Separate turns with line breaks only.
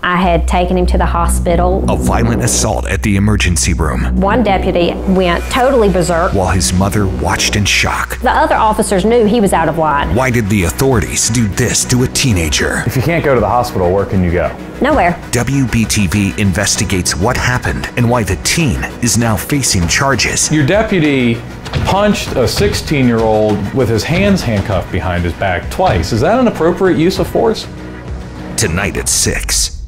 I had taken him to the hospital.
A violent assault at the emergency room.
One deputy went totally berserk,
while his mother watched in shock.
The other officers knew he was out of line.
Why did the authorities do this to a teenager?
If you can't go to the hospital, where can you go?
Nowhere.
WBTV investigates what happened and why the teen is now facing charges.
Your deputy punched a 16-year-old with his hands handcuffed behind his back twice. Is that an appropriate use of force?
Tonight at 6.